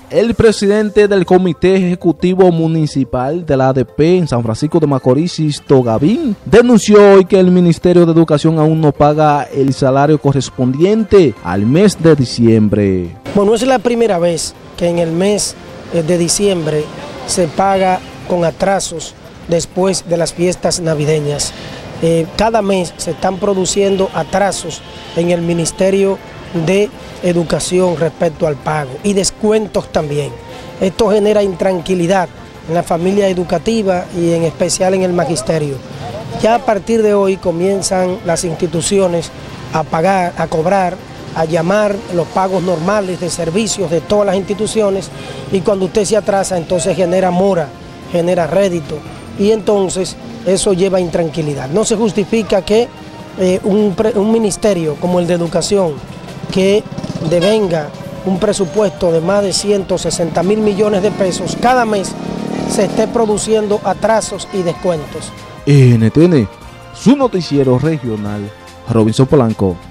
El presidente del Comité Ejecutivo Municipal de la ADP en San Francisco de Macorís, Sisto Gavín, denunció hoy que el Ministerio de Educación aún no paga el salario correspondiente al mes de diciembre. Bueno, es la primera vez que en el mes de diciembre se paga con atrasos después de las fiestas navideñas. Cada mes se están produciendo atrasos en el Ministerio de Educación respecto al pago y descuentos también. Esto genera intranquilidad en la familia educativa y en especial en el magisterio. Ya a partir de hoy comienzan las instituciones a pagar, a cobrar, a llamar los pagos normales de servicios de todas las instituciones, y cuando usted se atrasa entonces genera mora, genera rédito, y entonces eso lleva intranquilidad. No se justifica que un ministerio como el de Educación, que devenga un presupuesto de más de 160.000 millones de pesos, cada mes se esté produciendo atrasos y descuentos. NTN, su noticiero regional, Robinson Polanco.